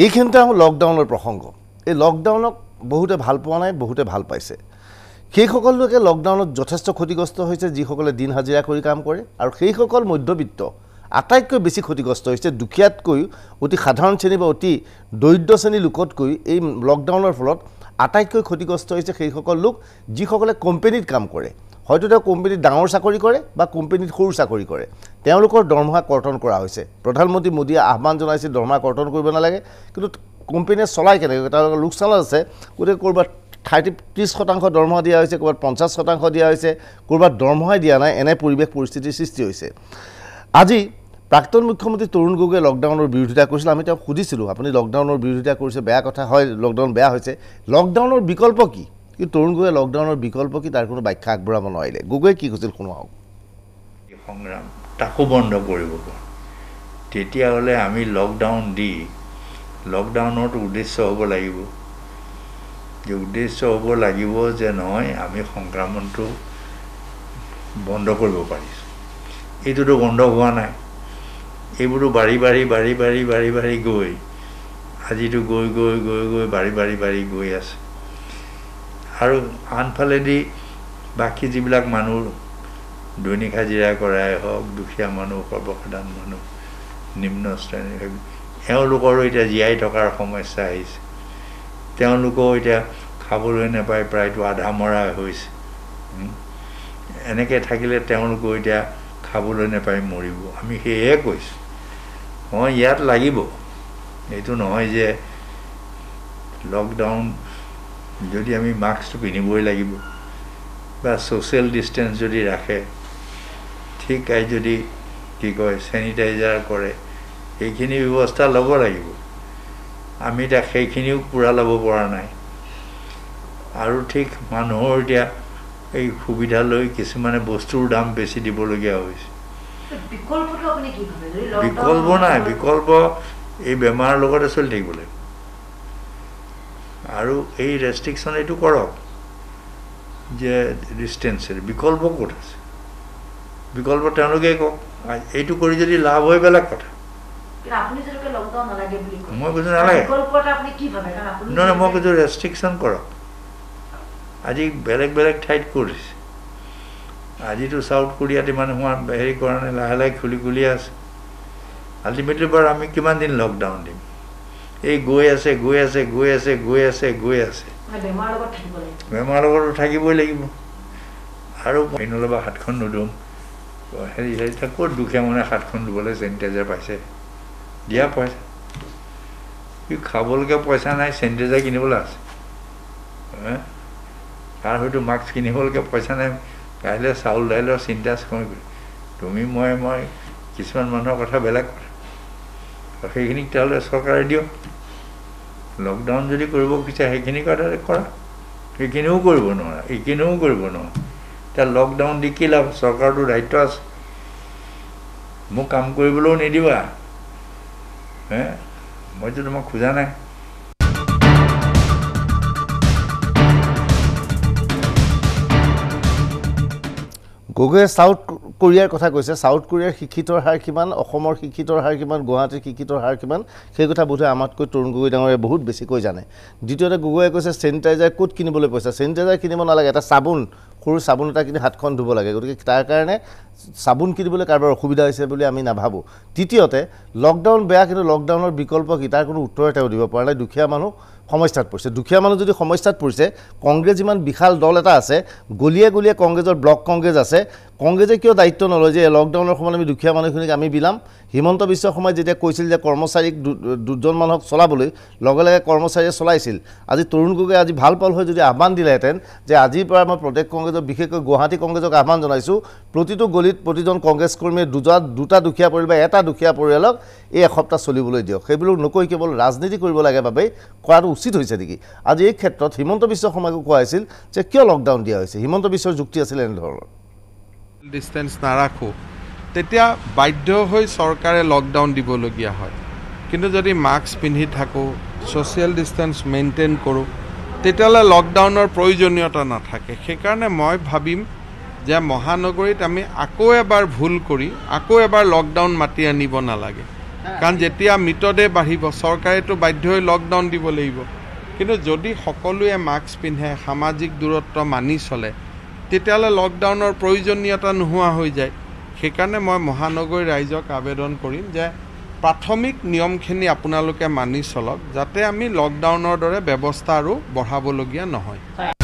এইখিনিতে লকডাউনৰ প্ৰসংগ এই লকডাউনক বহুতে ভাল পোৱা নাই বহুতে ভাল পাইছে সেইসকল লোকে লকডাউনত যথেষ্ট ক্ষতিগ্ৰস্ত হৈছে যিসকলে দিন হাজিৰা কৰি কাম কৰে আৰু সেইসকল মধ্যবিত্ত আটাইতকৈ বেছি ক্ষতিগ্ৰস্ত হৈছে দুখীয়াতকৈ অতি সাধাৰণ শ্ৰেণী বা অতি দৰিদ্ৰ শ্ৰেণী লোকতকৈ এই লকডাউনৰ ফলত আটাইতকৈ ক্ষতিগ্ৰস্ত হৈছে সেইসকল লোক যিসকলে কোম্পানীত কাম কৰে হয়তো তেওঁ কোম্পানীত ডাঙৰ চাকৰি কৰে বা কোম্পানীত সৰু চাকৰি কৰে তেওঁলোকৰ দৰমহা কৰ্তন কৰা হৈছে প্ৰধানমন্ত্ৰী মোদীয়ে আহ্বান জনাইছে দৰমহা কৰ্তন কৰিব নালাগে কিন্তু কোম্পানীয়ে চলাই কেনেকৈ তেওঁলোকৰ লোকচান আছে গতিকে ক'ৰবাত 30% দৰমহা দিয়া হৈছে ক'ৰবাত 50% দিয়া হৈছে ক'ৰবাত দৰমহাই দিয়া নাই এনে পৰিৱেশ পৰিস্থিতিৰ সৃষ্টি হৈছে আজি প্ৰাক্তন মুখ্যমন্ত্ৰী তৰুণ গগৈয়ে লকডাউনৰ বিৰোধিতা কৰিছিল আমি তেওঁক সুধিছিলোঁ আপুনি লকডাউনৰ বিৰোধিতা কৰিছে বেয়া কথা হয় লকডাউন বেয়া হৈছে লকডাউনৰ বিকল্প কি কিন্তু তৰুণ গগৈয়ে লকডাউনৰ বিকল্প কি তাৰ কোনো ব্যাখ্যা আগবঢ়াব নোৱাৰিলে গগৈয়ে কি কৈছিল শুনো আহক সংগ্ৰাম তাকো বন্ধ কৰিব তেতিয়াহ'লে আমি লকডাউন দি লকডাউনৰ উদ্দেশ্য হ'ব লাগিব যে উদ্দেশ্য হ'ব লাগিব যে নহয় আমি সংক্ৰমণটো বন্ধ কৰিব পাৰিছোঁ এইটোতো বন্ধ হোৱা নাই এইবোৰো বাঢ়ি গৈ আজিতো গৈ বাঢ়ি গৈ আছে আৰু আনফালেদি বাকী যিবিলাক মানুহ দৈনিক হাজিৰা কৰাই হওক দুখীয়া মানুহ সৰ্বসাধাৰণ মানুহ নিম্ন শ্ৰেণীৰ এওঁলোকৰো এতিয়া জীয়াই থকাৰ সমস্যা আহিছে তেওঁলোকেও এতিয়া খাবলৈ নাপায় প্ৰায়তো আধা মৰা হৈছে এনেকৈ থাকিলে তেওঁলোকেও এতিয়া খাবলৈ নাপায় মৰিব আমি সেয়ে কৈছোঁ হয় ইয়াত লাগিব এইটো নহয় যে লকডাউন যদি আমি মাস্কটো পিন্ধিবই লাগিব বা ছ'চিয়েল ডিষ্টেঞ্চ যদি ৰাখে ঠিক যদি কি কয় চেনিটাইজাৰ কৰে সেইখিনি ব্যৱস্থা ল'ব লাগিব আমি এতিয়া সেইখিনিও পূৰা ল'ব পৰা নাই আৰু ঠিক মানুহৰ এতিয়া এই সুবিধা লৈ কিছুমানে বস্তুৰ দাম বেছি দিবলগীয়া হৈছে বিকল্প নাই বিকল্প এই বেমাৰৰ লগতে চলি থাকিব লাগিব আৰু এই ৰেষ্ট্ৰিকশ্যন এইটো কৰক যে ডিষ্টেঞ্চৰ বিকল্প ক'ত আছে বিকল্প তেওঁলোকে কওক এইটো কৰি যদি লাভ হয় বেলেগ কথা মই কৈছোঁ নালাগে নহয় মই কৈছোঁ ৰেষ্ট্ৰিকশ্যন কৰক আজি বেলেগ ঠাইত কৰিছে আজিতো চাউথ কোৰিয়াত ইমান হেৰি কৰা নাই লাহে খুলি আছে আল্টিমেটলি বাৰু আমি কিমান দিন লকডাউন দিম এই গৈ আছে বেমাৰৰ লগতো থাকিবই লাগিব আৰু নল'বা হাতখন নুধুম হেৰি ক'ত দুখীয়া মানুহে হাতখন ধুবলৈ চেনিটাইজাৰ পাইছে দিয়া পইচা খাবলৈকে পইচা নাই চেনিটাইজাৰ কিনিবলৈ আছে তাৰ হয়তো মাস্ক কিনিবলৈকে পইচা নাই কাইলৈ চাউল দাইলৰ চিন্তা তুমি মই কিছুমান মানুহৰ কথা বেলেগ কথা সেইখিনিক তেতিয়াহ'লে চৰকাৰে দিয়ক লকডাউন যদি কৰিব বিচাৰে সেইখিনি কথা কৰা সেইখিনিও কৰিব নোৱাৰা এইখিনিও কৰিব নোৱাৰা এতিয়া লকডাউন দি কি লাভ চৰকাৰটোৰ দায়িত্ব আছে মোক কাম কৰিবলৈও নিদিবা মইতো তোমাক খোজা নাই গগৈয়ে সাউথ কোৰিয়াৰ কথা কৈছে সাউথ কোৰিয়াৰ শিক্ষিতৰ হাৰ কিমান অসমৰ শিক্ষিতৰ হাৰ কিমান গুৱাহাটীৰ শিক্ষিতৰ হাৰ কিমান সেই কথা বোধহয় আমাতকৈ তৰুণ গগৈ ডাঙৰে বহুত বেছিকৈ জানে দ্বিতীয়তে গগৈয়ে কৈছে চেনিটাইজাৰ ক'ত কিনিবলৈ পইচা চেনিটাইজাৰ কিনিব নালাগে এটা চাবোন সৰু চাবোন এটা কিনি হাতখন ধুব লাগে গতিকে তাৰ কাৰণে চাবোন কিনিবলৈ কাৰোবাৰ অসুবিধা হৈছে বুলি আমি নাভাবোঁ তৃতীয়তে লকডাউন বেয়া কিন্তু লকডাউনৰ বিকল্প কি তাৰ কোনো উত্তৰ তেওঁ দিব পৰা নাই দুখীয়া মানুহ সমস্যাত পৰিছে দুখীয়া মানুহ যদি সমস্যাত পৰিছে কংগ্ৰেছ যিমান বিশাল দল এটা আছে গলিয়ে কংগ্ৰেছৰ ব্লক কংগ্ৰেছ আছে কংগ্ৰেছে কিয় দায়িত্ব নলয় যে লকডাউনৰ সময়ত আমি দুখীয়া মানুহখিনিক আমি বিলাম হিমন্ত বিশ্ব শৰ্মাই যেতিয়া কৈছিল যে কৰ্মচাৰীক দুজন মানুহক চলাবলৈ লগে কৰ্মচাৰীয়ে চলাইছিল আজি তৰুণ গগৈ আজি ভাল পাল হৈ যদি আহ্বান দিলেহেঁতেন যে আজিৰ পৰা মই প্ৰদেশ কংগ্ৰেছৰ বিশেষকৈ গুৱাহাটী কংগ্ৰেছক আহ্বান জনাইছোঁ প্ৰতিটো গলিত প্ৰতিজন কংগ্ৰেছ কৰ্মীয়ে দুটা দুখীয়া পৰিয়াল বা এটা দুখীয়া পৰিয়ালক এই এসপ্তাহ চলিবলৈ দিয়ক সেইবোৰ নকৈ কেৱল ৰাজনীতি কৰিব লাগে বাবেই কৰাটো উচিত হৈছে নেকি আজি এই ক্ষেত্ৰত হিমন্ত বিশ্ব শৰ্মাকো কোৱা হৈছিল যে কিয় লকডাউন দিয়া হৈছে হিমন্ত বিশ্বৰ যুক্তি আছিল এনেধৰণৰ ডিষ্টেঞ্চ নাৰাখোঁ তেতিয়া বাধ্য হৈ চৰকাৰে লকডাউন দিবলগীয়া হয় কিন্তু যদি মাস্ক পিন্ধি থাকোঁ ছ'চিয়েল ডিষ্টেঞ্চ মেইনটেইন কৰোঁ তেতিয়াহ'লে লকডাউনৰ প্ৰয়োজনীয়তা নাথাকে সেইকাৰণে মই ভাবিম যে মহানগৰীত আমি আকৌ এবাৰ ভুল কৰি আকৌ এবাৰ লকডাউন মাতি আনিব নালাগে কাৰণ যেতিয়া মৃতদেহ বাঢ়িব চৰকাৰেতো বাধ্য হৈ লকডাউন দিব লাগিব কিন্তু যদি সকলোৱে মাস্ক পিন্ধে সামাজিক দূৰত্ব মানি চলে তেতিয়াহ'লে লকডাউনৰ প্ৰয়োজনীয়তা নোহোৱা হৈ যায় সেইকাৰণে মই মহানগৰী ৰাইজক আবেদন কৰিম যে প্ৰাথমিক নিয়মখিনি আপোনালোকে মানি চলক যাতে আমি লকডাউনৰ দৰে ব্যৱস্থা আৰু বঢ়াবলগীয়া নহয়